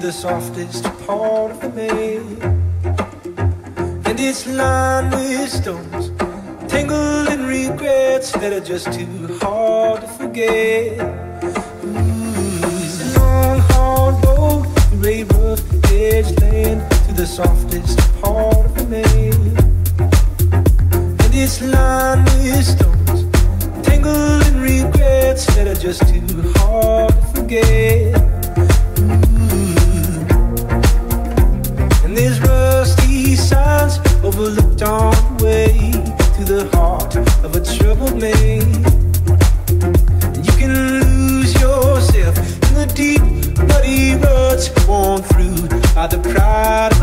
the softest part of me. And it's lined with stones, tangled in regrets that are just too hard to forget. It's a long, hard road, gray, rough edge land to the softest part of me. And it's lined with stones, tangled in regrets that are just too hard to forget. And there's rusty signs overlooked on the way to the heart of a troubled man. And you can lose yourself in the deep, muddy ruts worn through by the pride